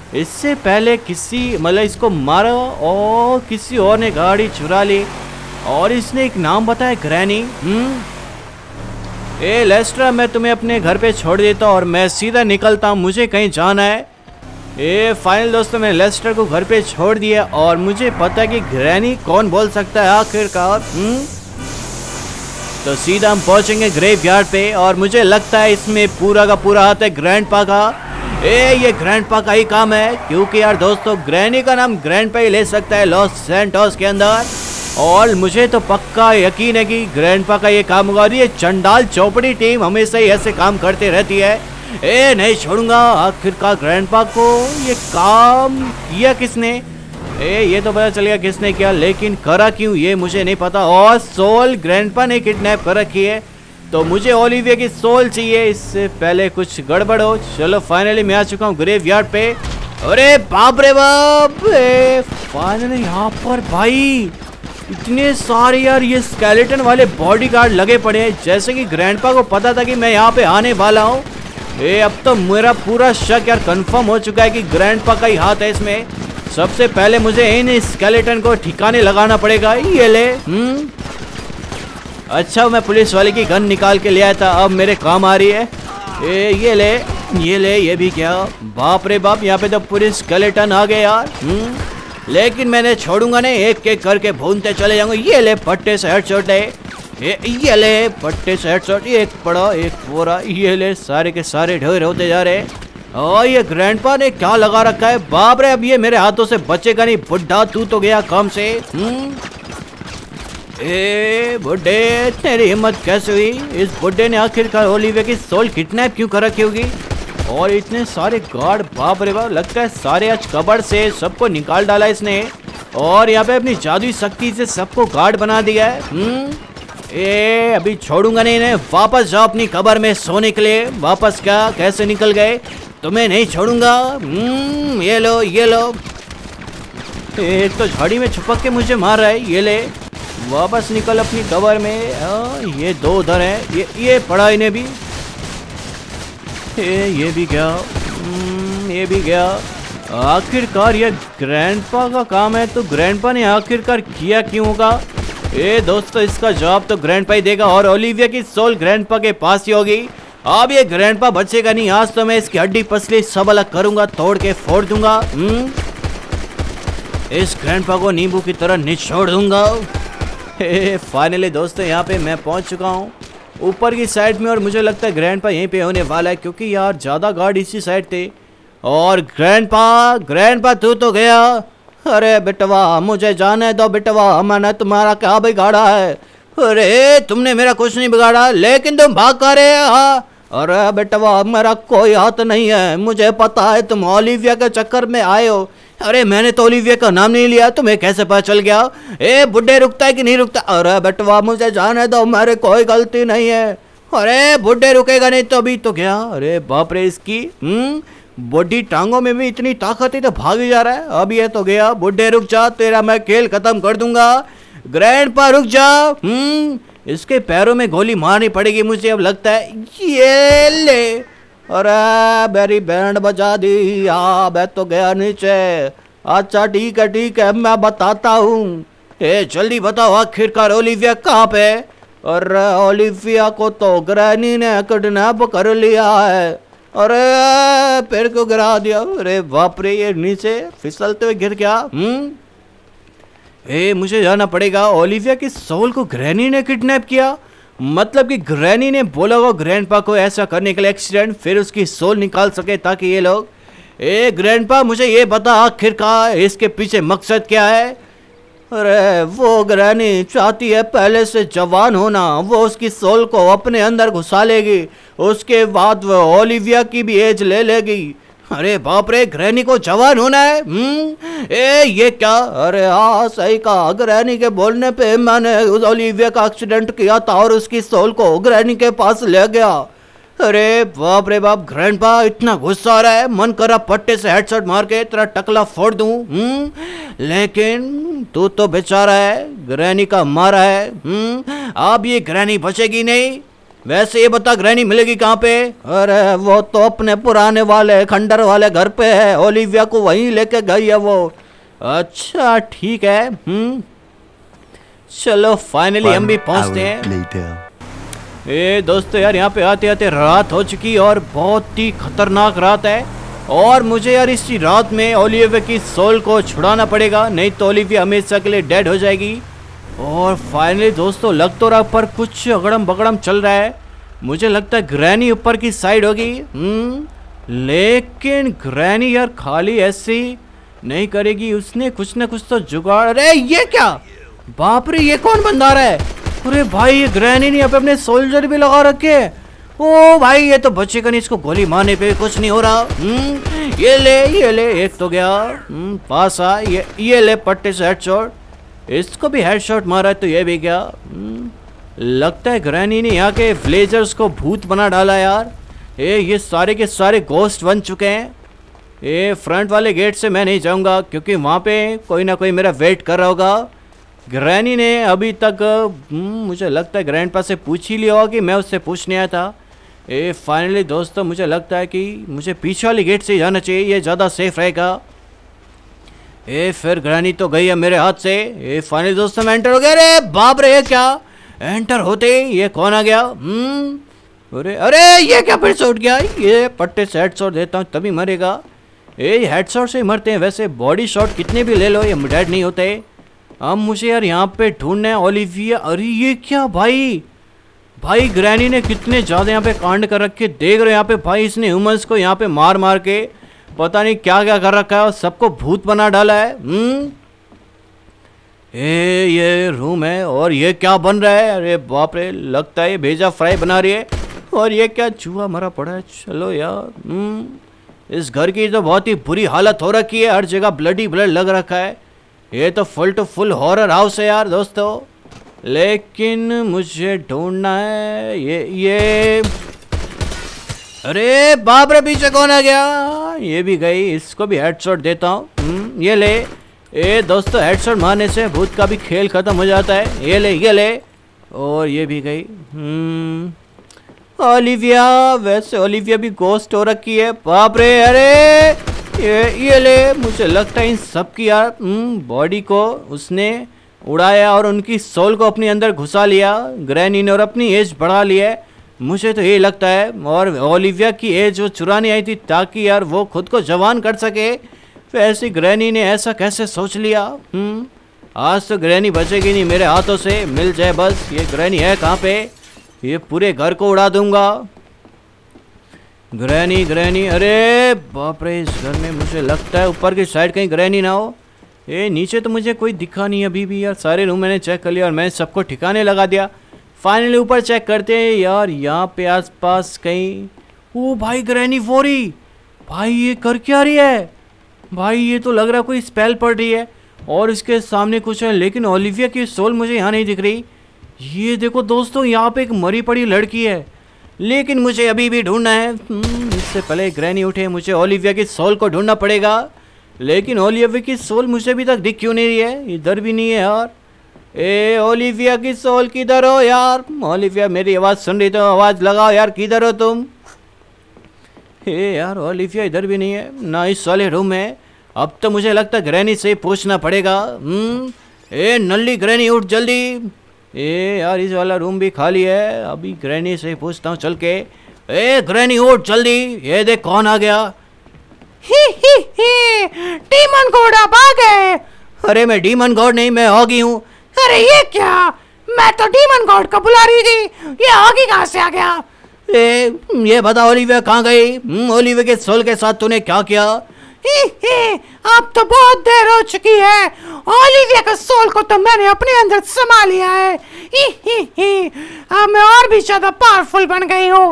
इससे पहले किसी मतलब इसको मारा और किसी और ने गाड़ी चुरा ली और इसने एक नाम बताया ग्रैनी। हम्म ए लेस्टर, मैं तुम्हें अपने घर पे छोड़ देता हूँ और मैं सीधा निकलता हूँ, मुझे कहीं जाना है। ए फाइनल दोस्तों, मैंने लेस्टर को घर पे छोड़ दिया और मुझे पता है कि ग्रैनी कौन बोल सकता है आखिरकार। हम्म तो सीधा हम पहुंचेंगे ग्रेवयार्ड पे और मुझे लगता है इसमें पूरा का पूरा हाथ है ग्रैंडपा का। ए ये ग्रैंडपा का ही काम है, क्योंकि यार दोस्तों ग्रैनी का नाम ग्रैंडपा ही ले सकता है लॉस सैंटोस के अंदर। और मुझे तो पक्का यकीन है कि ग्रैंडपा का ये काम होगा। और ये चंडाल चौपड़ी टीम हमेशा ही ऐसे काम करते रहती है। ए नहीं छोड़ूंगा आखिरकार ग्रैंडपा को। ये काम किया किसने? ए ये तो पता चल गया किसने किया, लेकिन करा क्यों ये मुझे नहीं पता। और सोल ग्रैंडपा ने किडनैप कर रखी है, तो मुझे ओलिविया की सोल चाहिए, इससे पहले कुछ गड़बड़ हो। चलो फाइनली मैं आ चुका हूँ ग्रेवयार्ड पे। अरे बाप रे बाप, फाइनली यहाँ पर भाई इतने सारे यार ये स्केलेटन वाले बॉडीगार्ड लगे पड़े हैं। जैसे कि ग्रैंडपा को पता था कि मैं यहाँ पे आने वाला हूँ। ए अब तो मेरा पूरा शक यार कंफर्म हो चुका है कि ग्रैंडपा का ही हाथ है इसमें। सबसे पहले मुझे इन स्केलेटन को ठिकाने लगाना पड़ेगा। ये ले। हम्म अच्छा, मैं पुलिस वाले की गन निकाल के ले आया था, अब मेरे काम आ रही है। ए ये ले, ये ले, ये भी क्या? बाप रे बाप, यहाँ पे तो पूरे स्केलेटन आ गए यार। हम्म लेकिन मैंने छोड़ूंगा नहीं, एक एक करके भूनते चले जाऊंगा। ये ले पट्टे से हेडशॉट है, ये ये ले पट्टे से हेडशॉट, एक पड़ा एक पूरा, ये ले सारे के सारे ढेर होते जा रहे। और ये ग्रैंडपा ने क्या लगा रखा है? बाप रे, अब ये मेरे हाथों से बचेगा नहीं। बुड्ढा तू तो गया काम से। हम्म ए बुड्ढे, तेरी हिम्मत कैसे हुई? इस बुड्ढे ने आखिरकार ओलिविया की सोल किडनैप क्यों कर रखी होगी? और इतने सारे गार्ड, बाप रे बाप, लगता है सारे आज कब्र से सबको निकाल डाला इसने। और यहाँ पे अपनी जादुई शक्ति से सबको गार्ड बना दिया है। हम्म ए अभी छोड़ूंगा नहीं इन्हें। वापस जाओ अपनी कब्र में सोने के लिए। वापस क्या, कैसे निकल गए? तुम्हें नहीं छोड़ूंगा। हम्म ये लो, ये लो। एक तो झाड़ी में छुपक के मुझे मार रहा है। ये ले, वापस निकल अपनी कब्र में। आ, ये दो उधर है, ये ये पड़ा इन्हें भी। ये ये भी गया, ये भी गया। आखिरकार ये ग्रैंडपा का काम है, तो ग्रैंडपा ने आखिरकार किया क्यों होगा? ए दोस्तों, इसका जवाब तो ग्रैंडपा ही देगा और ओलिविया की सोल ग्रैंडपा के पास ही होगी। अब ये ग्रैंडपा बचेगा नहीं। आज तो मैं इसकी हड्डी पसली सब अलग करूंगा, तोड़ के फोड़ दूंगा। हम्म इस ग्रैंडपा को नींबू की तरह निचोड़ दूंगा। फाइनली दोस्तों, यहाँ पे मैं पहुंच चुका हूँ ऊपर की साइड में, और मुझे लगता है ग्रैंडपा यहीं पे होने वाला है, क्योंकि यार ज़्यादा गार्ड इसी साइड थे। और ग्रैंडपा, ग्रैंडपा तू तो गया। अरे बेटवा, मुझे जाने दो बेटवा, मैंने तुम्हारा क्या बिगाड़ा है? अरे तुमने मेरा कुछ नहीं बिगाड़ा, लेकिन तुम भाग कर रहे हो। अरे बेटवा, मेरा कोई हाथ नहीं है, मुझे पता है तुम ओलिविया के चक्कर में आए हो। अरे मैंने तो ओलिविया का नाम नहीं लिया, तुम्हें कैसे पता चल गया? ए बुड्ढे, रुकता है कि नहीं रुकता? अरे बेटवा, मुझे जाने दो, मेरे कोई गलती नहीं है। अरे बुड्ढे, रुकेगा नहीं तो अभी तो गया। अरे बाप रे, इसकी हम्म बॉडी टांगों में भी इतनी ताकत है तो भाग ही जा रहा है। अब ये तो गया। बुड्ढे रुक जा, तेरा मैं खेल खत्म कर दूंगा। ग्रैंडपा रुक जा। हम्म इसके पैरों में गोली मारनी पड़ेगी मुझे, अब लगता है। ये ले, अरे मेरी बैंड बजा दी। हाँ मैं तो गया नीचे। अच्छा ठीक है ठीक है, मैं बताता हूँ। ए जल्दी बताओ, आखिरकार ओलिविया कहाँ पे? अरे ओलिविया को तो ग्रैनी ने किडनैप कर लिया है। अरे पैर को गिरा दिया। अरे बाप रे, ये नीचे फिसलते हुए गिर गया। हम्म ए मुझे जाना पड़ेगा। ओलिविया की सोल को ग्रैनी ने किडनैप किया, मतलब कि ग्रैनी ने बोला वो ग्रैंडपा को ऐसा करने के लिए एक्सीडेंट, फिर उसकी सोल निकाल सके ताकि ये लोग। ए ग्रैंडपा, मुझे ये बता आखिरकार इसके पीछे मकसद क्या है? अरे वो ग्रैनी चाहती है पहले से जवान होना, वो उसकी सोल को अपने अंदर घुसा लेगी, उसके बाद वो ओलिविया की भी एज ले लेगी। अरे बाप रे, ग्रैनी को जवान होना है? हम्म ए ये क्या? अरे हाँ सही कहा, ग्रैनी के बोलने पे मैंने उस ओलिविया का एक्सीडेंट किया था और उसकी सोल को ग्रैनी के पास ले गया। अरे बाप रे बाप, ग्रैंडपा इतना गुस्सा आ रहा है, मन कर रहा पट्टे से हेडशॉट मार के तेरा टकला फोड़ दूं। हम्म लेकिन तू तो बेचारा है, ग्रैनी का मारा है। हम्म अब ये ग्रैनी बचेगी नहीं। वैसे ये बता ग्रैनी मिलेगी कहाँ पे? अरे वो तो अपने पुराने वाले खंडर वाले घर पे है, ओलिविया को वहीं लेके गई है वो। अच्छा ठीक है, हम्म चलो फाइनली हम भी पहुंचते हैं। ए दोस्तों यार, यहाँ पे आते आते रात हो चुकी और बहुत ही खतरनाक रात है, और मुझे यार इसी रात में ओलिविया की सोल को छुड़ाना पड़ेगा, नहीं तो ओलिविया हमेशा के लिए डेड हो जाएगी। और फाइनली दोस्तों लग तो रहा पर कुछ अगड़म बगड़म चल रहा है, मुझे लगता है ग्रैनी ऊपर की साइड होगी। हम्म लेकिन ग्रैनी यार खाली ऐसी नहीं करेगी, उसने कुछ ना कुछ तो जुगाड़। अरे ये क्या, बाप रे ये कौन बंदा रहा है? अरे भाई ये ग्रैनी ने यहाँ पे अपने सोल्जर भी लगा रखे। ओ भाई ये तो बचेगा नहीं, इसको गोली मारने पे कुछ नहीं हो रहा। हम्म ये ले ये ले, एक तो गया। हम्म पास आ, ये ये ले पट्टे से हेडशॉट, इसको भी हेडशॉट मारा तो ये भी गया। लगता है ग्रैनी ने यहाँ के विलेजर्स को भूत बना डाला यार। ए ये सारे के सारे गोस्ट बन चुके हैं। ये फ्रंट वाले गेट से मैं नहीं जाऊँगा क्योंकि वहाँ पे कोई ना कोई मेरा वेट कर रहा होगा। ग्रैनी ने अभी तक मुझे लगता है ग्रैंडपा से पूछ ही लिया होगा कि मैं उससे पूछने आया था। ए फाइनली दोस्तों मुझे लगता है कि मुझे पीछे वाली गेट से ही जाना चाहिए, ये ज़्यादा सेफ रहेगा। ए फिर ग्रैनी तो गई है मेरे हाथ से। ए फाइनली दोस्तों मैं एंटर हो गया। अरे बाप रे क्या, एंटर होते ये कौन आ गया? हम्म अरे अरे ये क्या फिर से उठ गया? ये पट्टे से हेडशॉट देता हूँ तभी मरेगा। ए हेडशॉट से ही मरते हैं, वैसे बॉडी शॉट कितने भी ले लो ये डेड नहीं होते। अब मुझे यार यहाँ पे ढूंढना है ओलिविया। अरे ये क्या भाई, भाई ग्रैनी ने कितने ज़्यादा यहाँ पे कांड कर रखे, देख रहे हो यहाँ पे भाई इसने ह्यूमंस को यहाँ पे मार मार के पता नहीं क्या क्या कर रखा है और सबको भूत बना डाला है। हम्म ए ये रूम है और ये क्या बन रहा है? अरे बाप रे, लगता है ये भेजा फ्राई बना रही है। और ये क्या चूहा मरा पड़ा है। चलो यार, हम्म इस घर की तो बहुत ही बुरी हालत हो रखी है, हर जगह ब्लडी ब्लड लग रखा है। ये तो full to full horror house है यार दोस्तों। लेकिन मुझे ढूंढना है ये ये अरे बाप रे पीछे कौन आ गया? ये भी गई, इसको भी हेडशॉट देता हूँ। ये ले। ए दोस्तों हेडशॉट मारने से भूत का भी खेल खत्म हो जाता है। ये ले ये ले, और ये भी गई। हम्म ओलिविया, वैसे ओलिविया भी गोस्ट हो रखी है। बाप रे, अरे ये ये ले। मुझे लगता है इन सब की यार बॉडी को उसने उड़ाया और उनकी सोल को अपने अंदर घुसा लिया ग्रैनी ने और अपनी एज बढ़ा लिया है, मुझे तो ये लगता है। और ओलिविया की एज वो चुराने आई थी ताकि यार वो खुद को जवान कर सके, वैसे ग्रैनी ने ऐसा कैसे सोच लिया? हम्म आज तो ग्रैनी बचेगी नहीं मेरे हाथों से, मिल जाए बस। ये ग्रैनी है कहाँ पे? ये पूरे घर को उड़ा दूंगा। ग्रैनी ग्रैनी, अरे बाप रे, इस घर में मुझे लगता है ऊपर की साइड कहीं ग्रैनी ना हो। ये नीचे तो मुझे कोई दिखा नहीं अभी भी यार, सारे रूम मैंने चेक कर लिया और मैं सबको ठिकाने लगा दिया। फाइनली ऊपर चेक करते हैं यार, यहाँ पे आसपास कहीं। ओ भाई ग्रैनी फोरी, भाई ये कर क्या रही है भाई? ये तो लग रहा है कोई स्पेल पड़ रही है और इसके सामने कुछ है, लेकिन ओलिविया की सोल मुझे यहाँ नहीं दिख रही। ये देखो दोस्तों, यहाँ पे एक मरी पड़ी लड़की है, लेकिन मुझे अभी भी ढूंढना है। इससे पहले ग्रैनी उठे मुझे ओलिविया की सोल को ढूंढना पड़ेगा, लेकिन ओलिविया की सोल मुझे अभी तक दिख क्यों नहीं रही है? इधर भी नहीं है यार। ए ओलिविया की सोल किधर हो यार? ओलिविया मेरी आवाज़ सुन रही तो आवाज़ लगाओ यार, किधर हो तुम? ए यार ओलिविया इधर भी नहीं है ना इस वाले रूम में। अब तो मुझे लगता है ग्रैनी से पूछना पड़ेगा। हम्म ए नल्ली ग्रैनी उठ जल्दी। ए यार इस वाला रूम भी खाली है, अभी ग्रैनी से पूछता हूँ चल के। ए ग्रैनी उठ जल्दी, ये देख कौन आ गया। ही ही ही, डीमन गॉड आप आ गए। अरे मैं डीमन गॉड नहीं, मैं ऑगी हूँ। अरे ये क्या, मैं तो डीमन गॉड को बुला रही थी, ये ऑगी कहाँ से आ गया? ए, ये बता ओलिविया कहाँ गई? ओलिविया के सोल के साथ तूने क्या किया? ही ही, अब तो बहुत देर हो चुकी है, ओलिविया का सोल को तो मैंने अपने अंदर समा लिया है। ही ही ही, अब मैं और भी ज्यादा पावरफुल बन गई हूँ।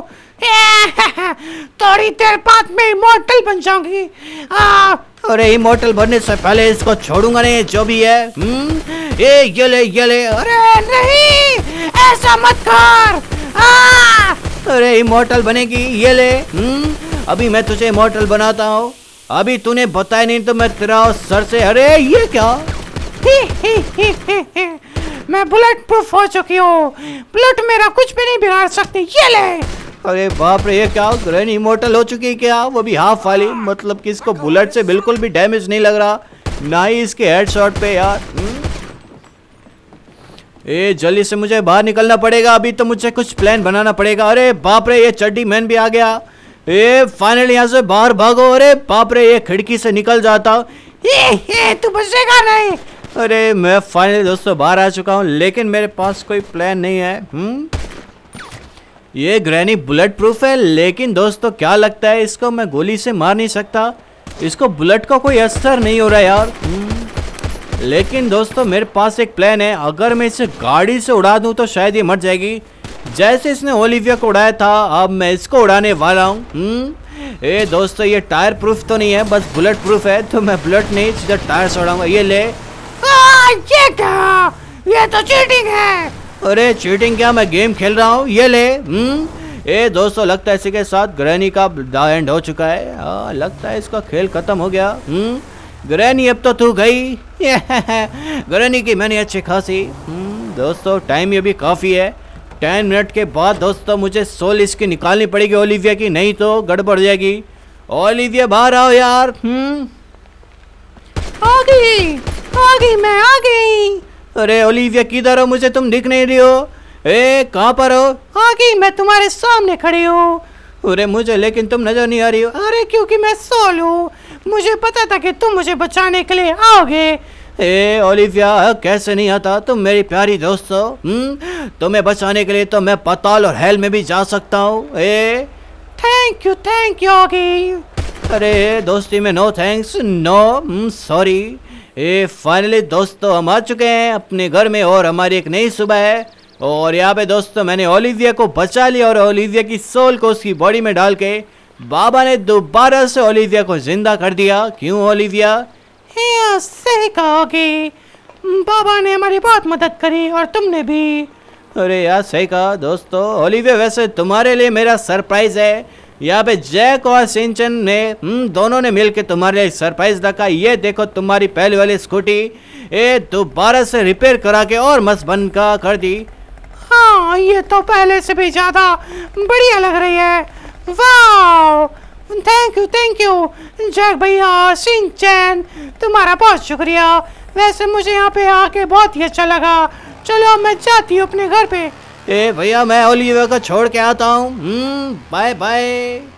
थोड़ी देर बाद मैं इमॉर्टल बन जाऊंगी। अरे इमॉर्टल बनने से पहले इसको छोड़ूंगा नहीं जो भी है। ए ये ले ये ले। अरे नहीं, ऐसा मत कर। आ! अरे इमॉर्टल बनेगी, ये ले। हम्म अभी मैं तुझे इमॉर्टल बनाता हूँ, अभी तूने बताया नहीं तो मैं तेरा सर से। अरे ये क्या? ही ही ही ही ही। मैं बुलेट प्रूफ हो चुकी हूँ। बुलेट मेरा कुछ भी नहीं बिगाड़ सकती। ये ले। अरे बाप रे, ये क्या ग्रैनी इमोर्टल हो चुकी है क्या? वो भी हाफ वाली, मतलब कि इसको बुलेट से बिल्कुल भी डैमेज नहीं लग रहा, ना ही इसके हेडशॉट पे यार। ए जल्दी से मुझे बाहर निकलना पड़ेगा, अभी तो मुझे कुछ प्लान बनाना पड़ेगा। अरे बाप रे, ये चड्डी मैन भी आ गया। ए फाइनली यहाँ से बाहर भागो। अरे बाप रे, ये खिड़की से निकल जाता। ये, ये तू बचेगा नहीं। अरे मैं फाइनली दोस्तों बाहर आ चुका हूँ, लेकिन मेरे पास कोई प्लान नहीं है। हम्म ये ग्रैनी बुलेट प्रूफ है, लेकिन दोस्तों क्या लगता है इसको मैं गोली से मार नहीं सकता, इसको बुलेट का कोई असर नहीं हो रहा यार। लेकिन दोस्तों मेरे पास एक प्लान है, अगर मैं इसे गाड़ी से उड़ा दूं तो शायद ये मर जाएगी। जैसे इसने ओलिविया को उड़ाया था, अब मैं इसको उड़ाने वाला हूँ। हम्म ए दोस्तों, ये टायर प्रूफ तो नहीं है, बस बुलेट प्रूफ है, तो मैं बुलेट नहीं सीधा टायर से उड़ाऊंगा। ये ले। आ, ये क्या? ये तो चीटिंग है। अरे चीटिंग क्या, मैं गेम खेल रहा हूँ। ये ले। हम्म ए दोस्तों, लगता है इसी के साथ ग्रैनी का द एंड हो चुका है। आ, लगता है इसका खेल खत्म हो गया। हम्म ग्रैनी अब तो तू गई। ग्रैनी की मैंने अच्छी खासी। दोस्तों टाइम ये भी काफ़ी है, टेन मिनट के बाद दोस्तों मुझे सोल इसकी निकालनी पड़ेगी ओलिविया की, नहीं तो गड़बड़ जाएगी। ओलिविया बाहर आओ यार। हम्म आ गई, आ गई, मैं आ गई। अरे ओलिविया किधर हो, मुझे तुम दिख नहीं रही हो। ए कहाँ पर हो? आ गई, मैं तुम्हारे सामने खड़ी हूँ। अरे मुझे लेकिन तुम नजर नहीं आ रही हो। अरे क्योंकि मैं सोल हूँ, मुझे पता था कि तुम मुझे बचाने के लिए आओगे। ए ओलिविया कैसे नहीं आता, तुम मेरी प्यारी दोस्त हो। हम्म तुम्हें बचाने के लिए तो मैं पाताल और हेल में भी जा सकता हूँ। ए thank you, thank you Oggy. अरे दोस्ती में नो थैंक्स, नो सॉरी। ए फाइनली दोस्तों हम आ चुके हैं अपने घर में और हमारी एक नई सुबह है। और यहाँ पे दोस्तों मैंने ओलिविया को बचा लिया और ओलिविया की सोल को उसकी बॉडी में डाल के बाबा ने दोबारा से ओलिविया को जिंदा कर दिया। क्यों ओलिविया? सही कहोगे, बाबा ने हमारी बहुत मदद करी और तुमने भी। अरे यार सही कहा दोस्तों। ओलिविया वैसे तुम्हारे लिए मेरा सरप्राइज है, यहाँ पे जैक और सिंचन ने हम दोनों ने मिलकर तुम्हारे लिए सरप्राइज रखा। ये देखो तुम्हारी पहले वाली स्कूटी ये दोबारा से रिपेयर करा के और मस्त बन का कर दी। हाँ ये तो पहले से भी ज्यादा बढ़िया लग रही है। वाह, thank you, thank you Jack भैया, सिंचन, तुम्हारा बहुत शुक्रिया। वैसे मुझे यहाँ पे आके बहुत ही अच्छा लगा। चलो मैं जाती हूँ अपने घर पे। ए भैया मैं ओलिविया को छोड़ के आता हूँ। Bye bye.